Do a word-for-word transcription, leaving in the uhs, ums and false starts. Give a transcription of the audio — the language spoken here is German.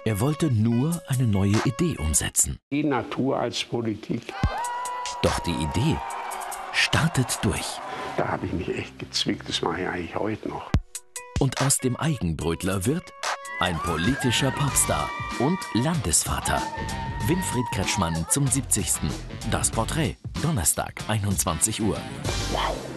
Er wollte nur eine neue Idee umsetzen. Die Natur als Politik. Doch die Idee startet durch. Da habe ich mich echt gezwickt, das mache ich eigentlich heute noch. Und aus dem Eigenbrötler wird ein politischer Popstar und Landesvater. Winfried Kretschmann zum siebzigsten. Das Porträt, Donnerstag, einundzwanzig Uhr. Wow.